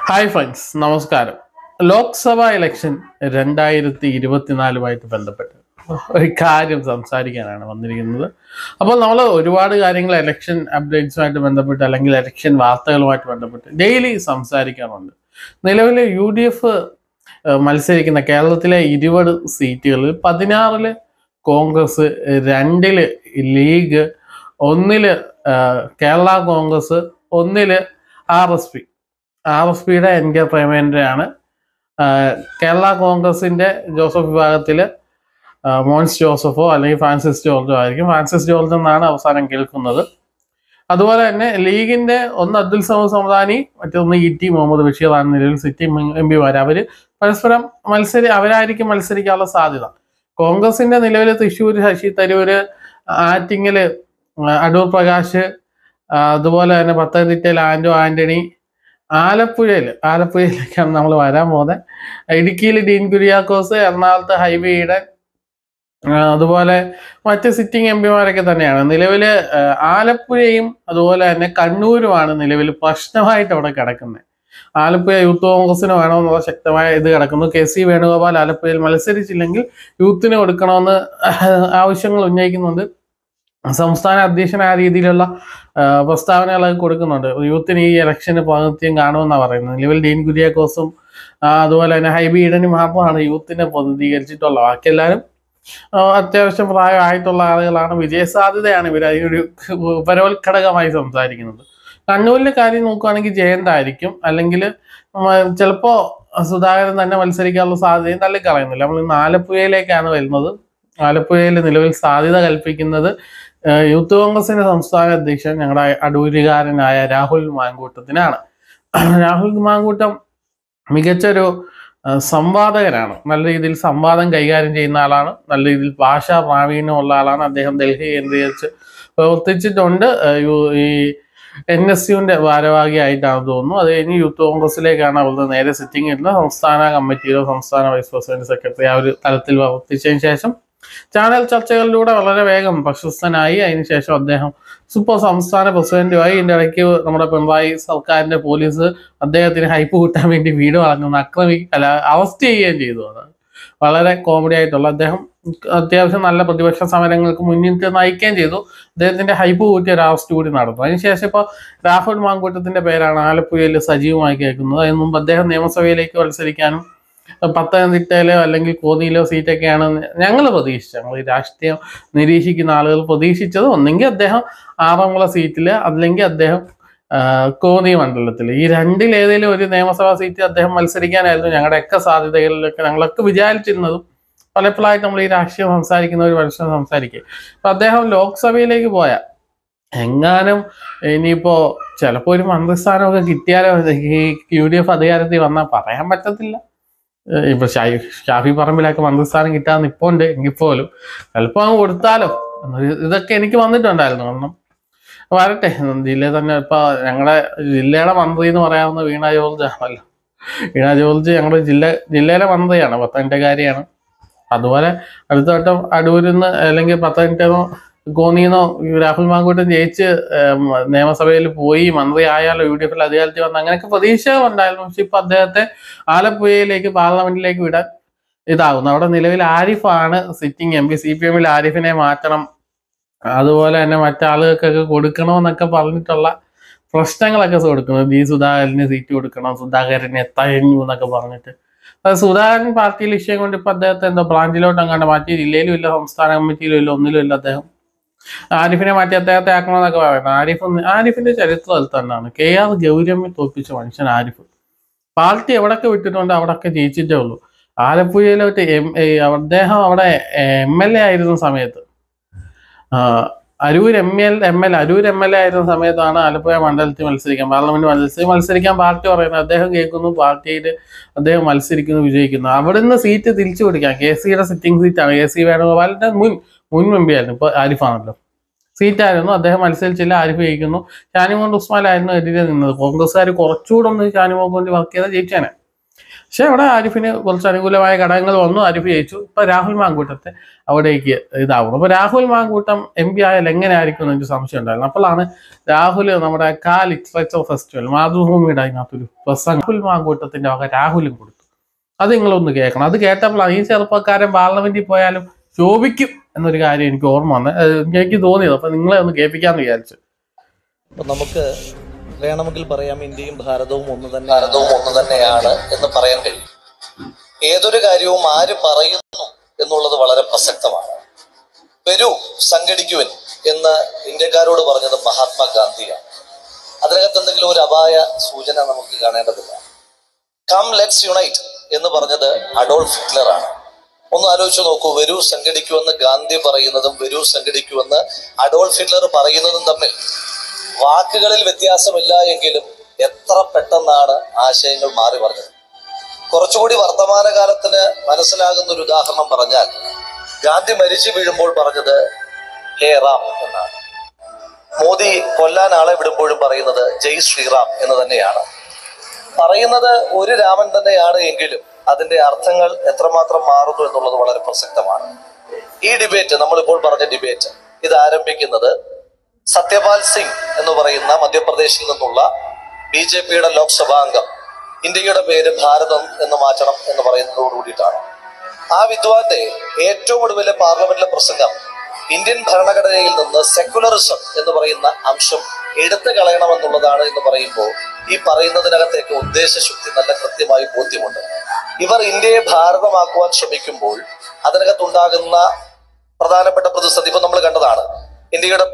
Hi friends, നമസ്കാരം. Lok Sabha election 2024 ബന്ധപ്പെട്ട് ഒരു കാര്യം സംസാരിക്കാനാണ് വന്നിരിക്കുന്നത്. അപ്പോൾ നമ്മൾ ഒരുപാട് കാര്യങ്ങൾ ഇലക്ഷൻ അപ്ഡേറ്റ്സുമായിട്ട് ബന്ധപ്പെട്ട് അല്ലെങ്കിൽ ഇലക്ഷൻ വാർത്തകളുമായിട്ട് ബന്ധപ്പെട്ട് ഡെയിലി സംസാരിക്കാറുണ്ട്. നിലവിലെ UDF മത്സരിക്കുന്ന കേരളത്തിലെ 20 സീറ്റുകളിൽ 16 കോൺഗ്രസ്, 2 ലീഗ്, 1 കേരള കോൺഗ്രസ്, 1 RSPയുടെ NK പ്രേമേന്ദ്രയാണ്. കേരള കോൺഗ്രസിന്റെ ജോസഫ് വിഭാഗത്തിൽ മോൻസ് ജോസഫോ അല്ലെങ്കിൽ ഫ്രാൻസിസ് ജോർജോ ആയിരിക്കും. ഫ്രാൻസിസ് ജോർജ് എന്നാണ് അവസാനം കേൾക്കുന്നത്. അതുപോലെ തന്നെ ലീഗിന്റെ ഒന്ന് അബ്ദുൽ സമദ് സമദാനി, മറ്റൊന്ന് ET മുഹമ്മദ് ബഷീറാണ് നിലവിൽ സിറ്റിംഗ് MP. അവര് പരസ്പരം അവരായിരിക്കും മത്സരിക്കാനുള്ള സാധ്യത. കോൺഗ്രസിന്റെ നിലവിൽ തൃശ്ശൂർ ശശി തരൂര്, ആറ്റിങ്ങല് അടൂർ പ്രകാശ്, അതുപോലെ തന്നെ പത്തനംതിട്ടയിൽ ആന്റോ ആന്റണി, ആലപ്പുഴയിലേക്കാണ് നമ്മൾ വരാൻ പോകുന്നത്. ഇടുക്കിയിൽ ഡീൻ കുര്യാക്കോസ്, എറണാകുളത്ത് ഹൈബി ഈഡൻ, അതുപോലെ മറ്റ് സിറ്റിംഗ് MP തന്നെയാണ്. നിലവിൽ ആലപ്പുഴയും അതുപോലെ തന്നെ കണ്ണൂരുമാണ് നിലവിൽ പ്രശ്നമായിട്ട് അവിടെ കിടക്കുന്നത്. ആലപ്പുഴ യൂത്ത് കോൺഗ്രസിന് വേണമെന്നുള്ള ശക്തമായ ഇത് കിടക്കുന്നു. KC വേണുഗോപാൽ ആലപ്പുഴയിൽ മത്സരിച്ചില്ലെങ്കിൽ യൂത്തിന് കൊടുക്കണമെന്ന് ആവശ്യങ്ങൾ ഉന്നയിക്കുന്നുണ്ട്. സംസ്ഥാന അധ്യക്ഷൻ ആ രീതിയിലുള്ള പ്രസ്താവനകളൊക്കെ കൊടുക്കുന്നുണ്ട്. യൂത്തിന് ഈ ഇലക്ഷന് പ്രാതിനിധ്യം കാണുമെന്നാണ് പറയുന്നത്. നിലവിൽ ഡീൻ കുര്യാക്കോസും അതുപോലെ തന്നെ ഹൈബി ഈഡനും മാത്രമാണ് യൂത്തിനെ പ്രതിനിധീകരിച്ചിട്ടുള്ളത്. ബാക്കി എല്ലാവരും അത്യാവശ്യം പ്രായമായിട്ടുള്ള ആളുകളാണ്. വിജയസാധ്യതയാണ് ഇവർ അതിനൊരു പരോത്ഘടകമായി സംസാരിക്കുന്നത്. കണ്ണൂരിലെ കാര്യം നോക്കുകയാണെങ്കിൽ ജയന്തായിരിക്കും, അല്ലെങ്കിൽ ചിലപ്പോൾ സുധാകരൻ തന്നെ മത്സരിക്കാനുള്ള സാധ്യതയും തള്ളിക്കളയുന്നില്ല. നമ്മൾ ഇന്ന് ആലപ്പുഴയിലേക്കാണ് വരുന്നത്. ആലപ്പുഴയിൽ നിലവിൽ സാധ്യത കൽപ്പിക്കുന്നത് യൂത്ത് കോൺഗ്രസിന്റെ സംസ്ഥാന അധ്യക്ഷൻ ഞങ്ങളുടെ അടൂരുകാരനായ രാഹുൽ മാങ്കൂട്ടത്തിനാണ്. രാഹുൽ മാങ്കൂട്ടം മികച്ചൊരു സംവാദകനാണ്. നല്ല രീതിയിൽ സംവാദം കൈകാര്യം ചെയ്യുന്ന ആളാണ്. നല്ല രീതിയിൽ ഭാഷാ പ്രാവീണ്യമുള്ള ആളാണ്. അദ്ദേഹം ഡൽഹി കേന്ദ്രീകരിച്ച് പ്രവർത്തിച്ചിട്ടുണ്ട്. ഈ NSUവിന്റെ ഭാരവാഹിയായിട്ടാണ് തോന്നുന്നു. അത് കഴിഞ്ഞ് യൂത്ത് കോൺഗ്രസിലേക്കാണ് അവരുടെ നേരെ സിറ്റിംഗ് ഇരുന്നത്. സംസ്ഥാന കമ്മിറ്റിയിലോ സംസ്ഥാന വൈസ് പ്രസിഡന്റ്, സെക്രട്ടറി ആ ഒരു തലത്തിൽ പ്രവർത്തിച്ചതിന് ശേഷം ചാനൽ ചർച്ചകളിലൂടെ വളരെ വേഗം പ്രശസ്തനായി. അതിനുശേഷം അദ്ദേഹം സംസ്ഥാന പ്രസിഡന്റുമായി. ഇതിൻ്റെ ഇടയ്ക്ക് നമ്മുടെ പിണറായി സർക്കാരിന്റെ പോലീസ് അദ്ദേഹത്തിന് ഹൈപ്പ് കൂട്ടാൻ വേണ്ടി വീട് വളർന്നു അറസ്റ്റ് ചെയ്യുകയും ചെയ്തു. അതാണ് വളരെ കോമഡി ആയിട്ടുള്ള. അദ്ദേഹം അത്യാവശ്യം നല്ല പ്രതിപക്ഷ സമരങ്ങൾക്ക് മുന്നിട്ട് നയിക്കുകയും ചെയ്തു. അദ്ദേഹത്തിന്റെ ഹൈപ്പ് കൂട്ടിയ ഒരു അറസ്റ്റ് കൂടി നടന്നു. അതിനുശേഷം ഇപ്പോൾ രാഹുൽ മാങ്കൂട്ടത്തിന്റെ പേരാണ് ആലപ്പുഴയിൽ സജീവമായി കേൾക്കുന്നത്. അതിന് മുമ്പ് അദ്ദേഹം നിയമസഭയിലേക്ക് മത്സരിക്കാനും പത്തനംതിട്ടയിലോ അല്ലെങ്കിൽ കോന്നിയിലോ സീറ്റൊക്കെയാണ് ഞങ്ങൾ പ്രതീക്ഷിച്ചത്. ഞങ്ങൾ ഈ രാഷ്ട്രീയം നിരീക്ഷിക്കുന്ന ആളുകൾ പ്രതീക്ഷിച്ചത് ഒന്നെങ്കിൽ അദ്ദേഹം ആറന്മുള സീറ്റിൽ, അല്ലെങ്കിൽ അദ്ദേഹം കോന്നി മണ്ഡലത്തിൽ. ഈ രണ്ടിലേതെങ്കിലും ഒരു നിയമസഭാ സീറ്റ് അദ്ദേഹം മത്സരിക്കാനായിരുന്നു ഞങ്ങളുടെയൊക്കെ സാധ്യതകളിലൊക്കെ ഞങ്ങളൊക്കെ വിചാരിച്ചിരുന്നതും. പലപ്പോഴായിട്ട് നമ്മൾ ഈ രാഷ്ട്രീയം സംസാരിക്കുന്ന ഒരു മനുഷ്യൻ സംസാരിക്കുക. അപ്പൊ അദ്ദേഹം ലോക്സഭയിലേക്ക് പോയാൽ എങ്ങാനും ഇനിയിപ്പോ ചിലപ്പോൾ ഒരു മന്ത്രിസ്ഥാനമൊക്കെ കിട്ടിയാലോ ഈ UDF അധികാരത്തിൽ വന്നാൽ പറയാൻ പറ്റത്തില്ല. ഇപ്പൊ ഷാഫി പറമ്പിലൊക്കെ മന്ത്രിസ്ഥാനം കിട്ടാൻ നിപ്പുണ്ട്. എങ്കിൽ പോലും ചിലപ്പോൾ അങ്ങ് കൊടുത്താലോ ഇതൊക്കെ എനിക്ക് വന്നിട്ടുണ്ടായിരുന്നു. കാരണം വരട്ടെ, ജില്ലയിൽ തന്നെ ഇപ്പൊ ഞങ്ങളുടെ ജില്ലയുടെ മന്ത്രി എന്ന് പറയാവുന്ന വീണ ജോർജ് ആണല്ലോ. വീണ ജോർജ് ഞങ്ങളുടെ ജില്ലയിലെ മന്ത്രിയാണ്, പത്തനംതിട്ടക്കാരിയാണ്. അതുപോലെ അടുത്ത വട്ടം അടൂരിന്ന് അല്ലെങ്കിൽ പത്തനംതിട്ടന്നോ കോന്നിന്നോ രാഹുൽ മാങ്കൂട്ടൻ ജയിച്ച് നിയമസഭയിൽ പോയി മന്ത്രി ആയാലോ UDF അധികാരത്തിൽ വന്ന അങ്ങനെയൊക്കെ പ്രതീക്ഷകളുണ്ടായിരുന്നു. പക്ഷെ ഇപ്പൊ അദ്ദേഹത്തെ ആലപ്പുഴയിലേക്ക് പാർലമെന്റിലേക്ക് വിടാൻ ഇതാകുന്നു. അവിടെ നിലവിൽ ആരിഫാണ് സിറ്റിംഗ് MP. CPM ആരിഫിനെ മാറ്റണം, അതുപോലെ തന്നെ മറ്റാളുകൾക്കൊക്കെ കൊടുക്കണമെന്നൊക്കെ പറഞ്ഞിട്ടുള്ള പ്രശ്നങ്ങളൊക്കെ കൊടുക്കുന്നത്. സുധാകരന് സീറ്റ് കൊടുക്കണം, സുധാകരന് എത്തഴിഞ്ഞു എന്നൊക്കെ പറഞ്ഞിട്ട്. സുധാകരൻ പാർട്ടിയിൽ വിഷയം കൊണ്ട് ഇപ്പൊ അദ്ദേഹത്തെ എന്തോ ബ്രാഞ്ചിലോട്ട് അങ്ങാണ്ട് മാറ്റി. ജില്ലയിലും ഇല്ല, സംസ്ഥാന കമ്മിറ്റിയിലും ഇല്ല, ഒന്നിലും ഇല്ല. അദ്ദേഹം ആരിഫിനെ മാറ്റി അദ്ദേഹത്തെ ആക്കണമെന്നൊക്കെ പറയുന്നത്. ആരിഫിന്റെ ചരിത്രത്തിൽ തന്നെയാണ്. KR ഗൗരമ്മി തോൽപ്പിച്ച മനുഷ്യൻ ആരിഫ്. പാർട്ടി എവിടൊക്കെ വിട്ടിട്ടുണ്ട് അവിടൊക്കെ ജയിച്ചിട്ടേ ഉള്ളൂ. ആലപ്പുഴയിലോട്ട് അദ്ദേഹം അവിടെ MLA ആയിരുന്ന സമയത്ത്, അരൂർ MLA ആയിരുന്ന സമയത്താണ് ആലപ്പുഴ മണ്ഡലത്തിൽ പാർലമെന്റ് മണ്ഡലത്തിൽ മത്സരിക്കാൻ പാർട്ടി പറയുന്നത്. അദ്ദേഹം കേൾക്കുന്നു, പാർട്ടിയിൽ അദ്ദേഹം മത്സരിക്കുന്നു, വിജയിക്കുന്നു. അവിടുന്ന് സീറ്റ് തിരിച്ചു പിടിക്കാം. KCയുടെ സിറ്റിംഗ് സീറ്റാണ്. KC വേണുഗോപാലിന്റെ മുൻ MP ആയിരുന്നു, ഇപ്പൊ ആരിഫാണല്ലോ. സീറ്റായിരുന്നു, അദ്ദേഹം മത്സരിച്ചില്ല, ആരിഫ് ജയിക്കുന്നു. ഷാനിമോൻ ഉസ്മാൻ ആയിരുന്നു എതിരെ നിന്നത്. കോൺഗ്രസ്സുകാർ കുറച്ചുകൂടെ ഒന്ന് ഷാനിമോൻ കൊണ്ട് വർക്ക് ചെയ്താൽ ജയിച്ചേനെ. പക്ഷെ അവിടെ ആരിഫിന് കുറച്ച് അനുകൂലമായ ഘടകങ്ങൾ വന്നു, ആരിഫ് ജയിച്ചു. ഇപ്പൊ രാഹുൽ മാങ്കൂട്ടത്തെ അവിടേക്ക് ഇതാവുന്നു. അപ്പൊ രാഹുൽ മാങ്കൂട്ടം MP ആയാൽ എങ്ങനെ ആയിരിക്കും എന്ന് എനിക്ക് സംശയം ഉണ്ടായിരുന്നു. അപ്പോഴാണ് രാഹുൽ നമ്മുടെ ലിറ്ററേച്ചർ ഫെസ്റ്റിവൽ മാതൃഭൂമിയുടെ അതിനകത്തൊരു പ്രസംഗം രാഹുൽ മാങ്കൂട്ടത്തിന്റെ വക രാഹുലും കൊടുത്തു. അത് നിങ്ങളൊന്ന് കേൾക്കണം. അത് കേട്ടപ്പോഴാണ് ഈ ചെറുപ്പക്കാരൻ പാർലമെന്റിൽ പോയാലും ശോഭിക്കും എന്നൊരു കാര്യം എനിക്ക് ഓർമ്മ വന്നത്, എനിക്ക് തോന്നിയത്. അപ്പൊ നിങ്ങളെ ഒന്ന് കേൾപ്പിക്കാന്ന് വിചാരിച്ചു. നമുക്ക് വേണമെങ്കിൽ പറയാം ഇന്ത്യയും ഭാരതവും ഒന്ന് തന്നെയാണ് എന്ന് പറയാൻ കഴിയും. ഏതൊരു കാര്യവും ആര് പറയുന്നു എന്നുള്ളത് വളരെ പ്രസക്തമാണ്. വരൂ സംഘടിക്കുവൻ എന്ന് ഇന്ത്യക്കാരോട് പറഞ്ഞത് മഹാത്മാഗാന്ധിയാണ്. അതിനകത്ത് എന്തെങ്കിലും ഒരു അപായ സൂചന നമുക്ക് കാണേണ്ടതില്ല. കം ലെറ്റ്സ് യുണൈറ്റ് എന്ന് പറഞ്ഞത് അഡോൾഫ് ഹിറ്റ്ലറാണ്. ഒന്ന് ആലോചിച്ച് നോക്കൂ, വരൂ സംഘടിക്കുമെന്ന് ഗാന്ധി പറയുന്നതും വരൂ സംഘടിക്കുമെന്ന് അഡോൾഫ് ഹിറ്റ്ലർ പറയുന്നതും തമ്മിൽ വാക്കുകളിൽ വ്യത്യാസമില്ല എങ്കിലും എത്ര പെട്ടെന്നാണ് ആശയങ്ങൾ മാറി പറഞ്ഞത്. കുറച്ചുകൂടി വർത്തമാനകാലത്തിന് മനസ്സിലാകുന്ന ഒരു ഉദാഹരണം പറഞ്ഞാൽ, ഗാന്ധി മരിച്ചു വീഴുമ്പോൾ പറഞ്ഞത് ഹേ റാം എന്നാണ്. മോദി കൊല്ലാൻ ആളെ വിടുമ്പോഴും പറയുന്നത് ജയ് ശ്രീറാം എന്ന് തന്നെയാണ്. പറയുന്നത് ഒരു രാമൻ തന്നെയാണ് എങ്കിലും അതിന്റെ അർത്ഥങ്ങൾ എത്രമാത്രം മാറുന്നു എന്നുള്ളത് വളരെ പ്രസക്തമാണ്. ഈ ഡിബേറ്റ്, നമ്മളിപ്പോൾ പറഞ്ഞ ഡിബേറ്റ്, ഇത് ആരംഭിക്കുന്നത് സത്യപാൽ സിംഗ് എന്ന് പറയുന്ന മധ്യപ്രദേശിൽ നിന്നുള്ള BJPയുടെ ലോക്സഭാ അംഗം ഇന്ത്യയുടെ പേര് ഭാരതം എന്ന് മാറ്റണം എന്ന് പറയുന്നതോട് കൂടിയിട്ടാണ്. ആ വിദ്വാന്റെ ഏറ്റവും ഒടുവിലെ പാർലമെന്റിലെ പ്രസംഗം ഇന്ത്യൻ ഭരണഘടനയിൽ നിന്ന് സെക്യുലറിസം എന്ന് പറയുന്ന അംശം എടുത്തു കളയണമെന്നുള്ളതാണ് എന്ന് പറയുമ്പോൾ ഈ പറയുന്നതിനകത്തേക്ക് ഉദ്ദേശശുദ്ധി നല്ല കൃത്യമായി ബോധ്യമുണ്ട്. ഇവർ ഇന്ത്യയെ ഭാരതമാക്കുവാൻ ശ്രമിക്കുമ്പോൾ അതിനകത്തുണ്ടാകുന്ന പ്രധാനപ്പെട്ട പ്രതിസന്ധി ഇപ്പൊ നമ്മൾ കണ്ടതാണ്. ഇന്ത്യയുടെ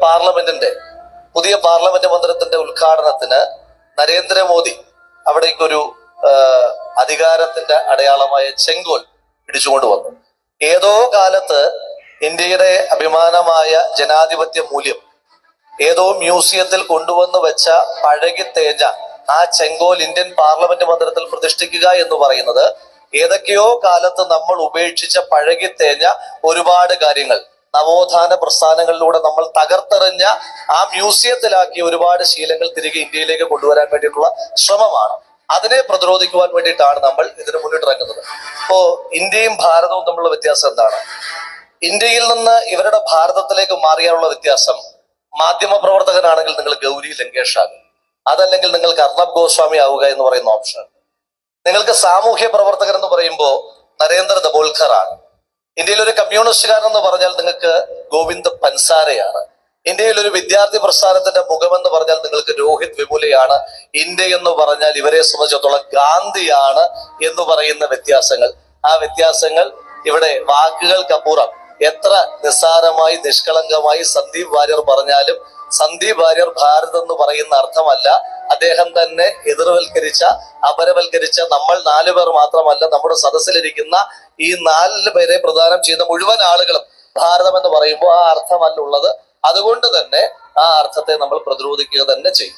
പുതിയ പാർലമെന്റ് മന്ദിരത്തിന്റെ ഉദ്ഘാടനത്തിന് നരേന്ദ്രമോദി അവിടേക്കൊരു അധികാരത്തിന്റെ അടയാളമായ ചെങ്കോൽ പിടിച്ചുകൊണ്ട് വന്നു. ഏതോ കാലത്ത് ഇന്ത്യയുടെ അഭിമാനമായ ജനാധിപത്യ മൂല്യം ഏതോ മ്യൂസിയത്തിൽ കൊണ്ടുവന്ന് വെച്ച പഴകി തേഞ്ഞ ആ ചെങ്കോൽ ഇന്ത്യൻ പാർലമെന്റ് മന്ദിരത്തിൽ പ്രതിഷ്ഠിക്കുക എന്ന് പറയുന്നത് ഏതൊക്കെയോ കാലത്ത് നമ്മൾ ഉപേക്ഷിച്ച പഴകി തേഞ്ഞ ഒരുപാട് കാര്യങ്ങൾ നവോത്ഥാന പ്രസ്ഥാനങ്ങളിലൂടെ നമ്മൾ തകർത്തെറിഞ്ഞ ആ മ്യൂസിയത്തിലാക്കിയ ഒരുപാട് ശീലങ്ങൾ തിരികെ ഇന്ത്യയിലേക്ക് കൊണ്ടുവരാൻ വേണ്ടിയിട്ടുള്ള ശ്രമമാണ്. അതിനെ പ്രതിരോധിക്കുവാൻ വേണ്ടിയിട്ടാണ് നമ്മൾ ഇതിന് മുന്നിട്ടിറങ്ങുന്നത്. ഇപ്പോ ഇന്ത്യയും ഭാരതവും തമ്മിലുള്ള വ്യത്യാസം എന്താണ്? ഇന്ത്യയിൽ നിന്ന് ഇവരുടെ ഭാരതത്തിലേക്ക് മാറിയാനുള്ള വ്യത്യാസം, മാധ്യമ പ്രവർത്തകനാണെങ്കിൽ നിങ്ങൾ ഗൗരി ലങ്കേഷ് ആകും, അതല്ലെങ്കിൽ നിങ്ങൾക്ക് അർണബ് ഗോസ്വാമി ആവുക എന്ന് പറയുന്ന ഓപ്ഷൻ. നിങ്ങൾക്ക് സാമൂഹ്യ പ്രവർത്തകൻ എന്ന് പറയുമ്പോൾ നരേന്ദ്ര ദബോൾക്കർ ആണ്. ഇന്ത്യയിൽ ഒരു കമ്മ്യൂണിസ്റ്റുകാരൻ എന്ന് പറഞ്ഞാൽ നിങ്ങൾക്ക് ഗോവിന്ദ് പൻസാരയാണ്. ഇന്ത്യയിൽ ഒരു വിദ്യാർത്ഥി പ്രസ്ഥാനത്തിന്റെ മുഖമെന്ന് പറഞ്ഞാൽ നിങ്ങൾക്ക് രോഹിത് വെമുലയാണ്. ഇന്ത്യ എന്ന് പറഞ്ഞാൽ ഇവരെ സംബന്ധിച്ചിടത്തോളം ഗാന്ധിയാണ് എന്ന് പറയുന്ന വ്യത്യാസങ്ങൾ, ആ വ്യത്യാസങ്ങൾ ഇവിടെ വാക്കുകൾക്കപ്പുറം എത്ര നിസ്സാരമായി നിഷ്കളങ്കമായി സന്ദീപ് വാര്യർ പറഞ്ഞാലും സന്ദീപ് വാര്യർ ഭാരത് എന്ന് പറയുന്ന അർത്ഥമല്ല. അദ്ദേഹം തന്നെ എതിർവൽക്കരിച്ച അപരവൽക്കരിച്ച നമ്മൾ 4 പേർ മാത്രമല്ല, നമ്മുടെ സദസ്സിലിരിക്കുന്ന ഈ 4 പേരെ പ്രദാനം ചെയ്യുന്ന മുഴുവൻ ആളുകളും ഭാരതം എന്ന് പറയുമ്പോൾ ആ അർത്ഥമല്ല ഉള്ളത്. അതുകൊണ്ട് തന്നെ ആ അർത്ഥത്തെ നമ്മൾ പ്രതിരോധിക്കുക തന്നെ ചെയ്യും.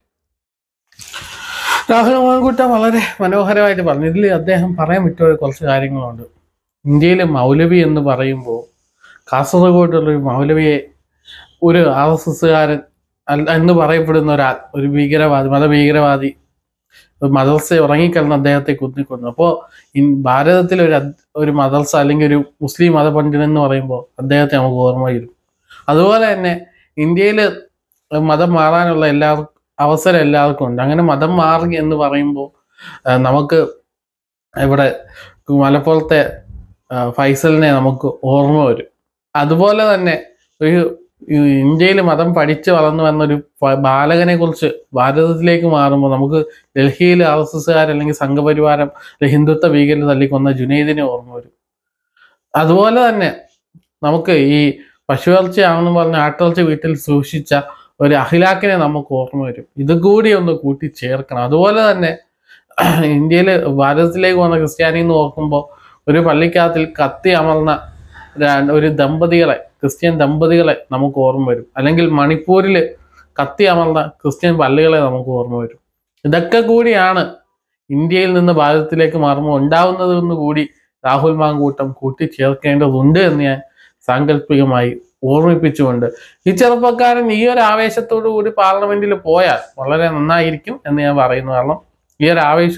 രാഹുൽ മാങ്കൂട്ടം വളരെ മനോഹരമായിട്ട് പറഞ്ഞു. ഇതിൽ അദ്ദേഹം പറയാൻ വിട്ടുപോയ കുറച്ച് കാര്യങ്ങളുണ്ട്. ഇന്ത്യയിൽ മൗലവി എന്ന് പറയുമ്പോൾ കാസർഗോഡുള്ളൊരു മൗലവിയെ ഒരു RSSകാരൻ എന്ന് പറയപ്പെടുന്ന ഒരു ഭീകരവാദി, മതഭീകരവാദി മദർസ ഉറങ്ങിക്കിടന്ന് അദ്ദേഹത്തെ കുത്തിക്കൊന്നു. അപ്പോൾ ഭാരതത്തിൽ ഒരു മദർസ അല്ലെങ്കിൽ ഒരു മുസ്ലിം മതപണ്ഡിതൻ എന്ന് പറയുമ്പോൾ അദ്ദേഹത്തെ നമുക്ക് ഓർമ്മ വരും. അതുപോലെ തന്നെ ഇന്ത്യയിൽ മതം മാറാനുള്ള അവസരം എല്ലാവർക്കും ഉണ്ട്. അങ്ങനെ മതം മാറി എന്ന് പറയുമ്പോൾ നമുക്ക് ഇവിടെ മലപ്പുറത്തെ ഫൈസലിനെ നമുക്ക് ഓർമ്മ വരും. അതുപോലെ തന്നെ ഒരു ഇന്ത്യയിൽ മതം പഠിച്ച് വളർന്നു വന്നൊരു ബാലകനെ കുറിച്ച് ഭാരതത്തിലേക്ക് മാറുമ്പോൾ നമുക്ക് ഡൽഹിയിൽ RSSകാർ അല്ലെങ്കിൽ സംഘപരിവാരം ഹിന്ദുത്വ ഭീകരത തല്ലിക്കൊന്ന ജുനൈദിനെ ഓർമ്മ വരും. അതുപോലെ തന്നെ നമുക്ക് ഈ പശുവിറച്ചിയാണെന്ന് പറഞ്ഞ ആട്ടിറച്ചി വീട്ടിൽ സൂക്ഷിച്ച ഒരു അഖിലാക്കിനെ നമുക്ക് ഓർമ്മ വരും. ഇതുകൂടി ഒന്ന് കൂട്ടിച്ചേർക്കണം. അതുപോലെ തന്നെ ഇന്ത്യയിൽ ഭാരതത്തിലേക്ക് വന്ന ക്രിസ്ത്യാനി എന്ന് ഓർക്കുമ്പോൾ ഒരു പള്ളിക്കകത്തിൽ കത്തി അമർന്ന ഒരു ക്രിസ്ത്യൻ ദമ്പതികളെ നമുക്ക് ഓർമ്മ വരും. അല്ലെങ്കിൽ മണിപ്പൂരിൽ കത്തി അമർന്ന ക്രിസ്ത്യൻ പള്ളികളെ നമുക്ക് ഓർമ്മ വരും. ഇതൊക്കെ കൂടിയാണ് ഇന്ത്യയിൽ നിന്ന് ഭാരതത്തിലേക്ക് മാറുമ്പോൾ ഉണ്ടാവുന്നതെന്ന് കൂടി രാഹുൽ മാങ്കൂട്ടം കൂട്ടിച്ചേർക്കേണ്ടതുണ്ട് എന്ന് ഞാൻ സാങ്കല്പികമായി ഓർമ്മിപ്പിച്ചുകൊണ്ട് ഈ ചെറുപ്പക്കാരൻ ഈ ഒരു ആവേശത്തോടു കൂടി പാർലമെന്റിൽ പോയാൽ വളരെ നന്നായിരിക്കും എന്ന് ഞാൻ പറയുന്നു. കാരണം ഈ ഒരു ആവേശവും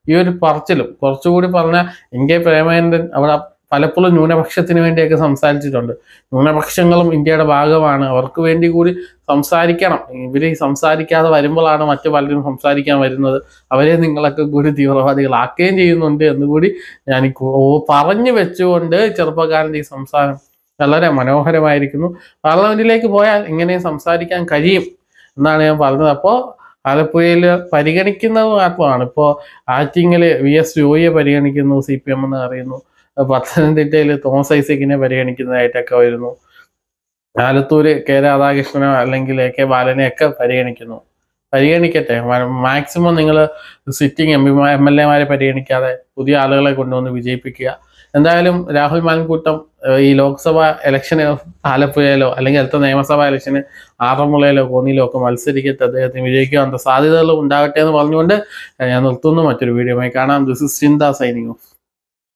ഈ ഒരു പറച്ചിലും കുറച്ചുകൂടി പറഞ്ഞാൽ NK പ്രേമചന്ദ്രൻ അവിടെ പലപ്പോഴും ന്യൂനപക്ഷത്തിന് വേണ്ടിയൊക്കെ സംസാരിച്ചിട്ടുണ്ട്. ന്യൂനപക്ഷങ്ങളും ഇന്ത്യയുടെ ഭാഗമാണ്, അവർക്ക് വേണ്ടി കൂടി സംസാരിക്കണം. ഇവര് സംസാരിക്കാതെ വരുമ്പോഴാണ് മറ്റു പലരും സംസാരിക്കാൻ വരുന്നത്. അവരെ നിങ്ങളൊക്കെ കൂടി തീവ്രവാദികളാക്കുകയും ചെയ്യുന്നുണ്ട് എന്നുകൂടി ഞാൻ പറഞ്ഞു വെച്ചുകൊണ്ട് ചെറുപ്പക്കാരൻ്റെ ഈ സംസാരം വളരെ മനോഹരമായിരിക്കുന്നു. പാർലമെന്റിലേക്ക് പോയാൽ ഇങ്ങനെ സംസാരിക്കാൻ കഴിയും എന്നാണ് ഞാൻ പറഞ്ഞത്. അപ്പോൾ ആലപ്പുഴയിൽ പരിഗണിക്കുന്നത് മാത്രമാണ്. ഇപ്പോൾ ആറ്റിങ്ങൽ VS ജോയിയെ പരിഗണിക്കുന്നു CPM എന്ന് അറിയുന്നു. പത്തനംതിട്ടയിൽ തോമസ് ഐസക്കിനെ പരിഗണിക്കുന്നതായിട്ടൊക്കെ വരുന്നു. ആലത്തൂര് K രാധാകൃഷ്ണനോ അല്ലെങ്കിൽ AK ബാലനെയൊക്കെ പരിഗണിക്കട്ടെ. മാക്സിമം നിങ്ങൾ സിറ്റിംഗ് MLA പരിഗണിക്കാതെ പുതിയ ആളുകളെ കൊണ്ടുവന്ന് വിജയിപ്പിക്കുക. എന്തായാലും രാഹുൽ മാൻകൂട്ടം ഈ ലോക്സഭ ഇലക്ഷന് ആലപ്പുഴയിലോ അല്ലെങ്കിൽ അടുത്ത നിയമസഭാ ഇലക്ഷന് ആറന്മുളയിലോ കോന്നിയിലോ ഒക്കെ മത്സരിക്കട്ടെ. അദ്ദേഹത്തിന് വിജയിക്കാനുള്ള സാധ്യതകൾ ഉണ്ടാകട്ടെ എന്ന് പറഞ്ഞുകൊണ്ട് ഞാൻ നിർത്തുന്നു. മറ്റൊരു വീഡിയോയുമായി കാണാം. This is Chintha signing of.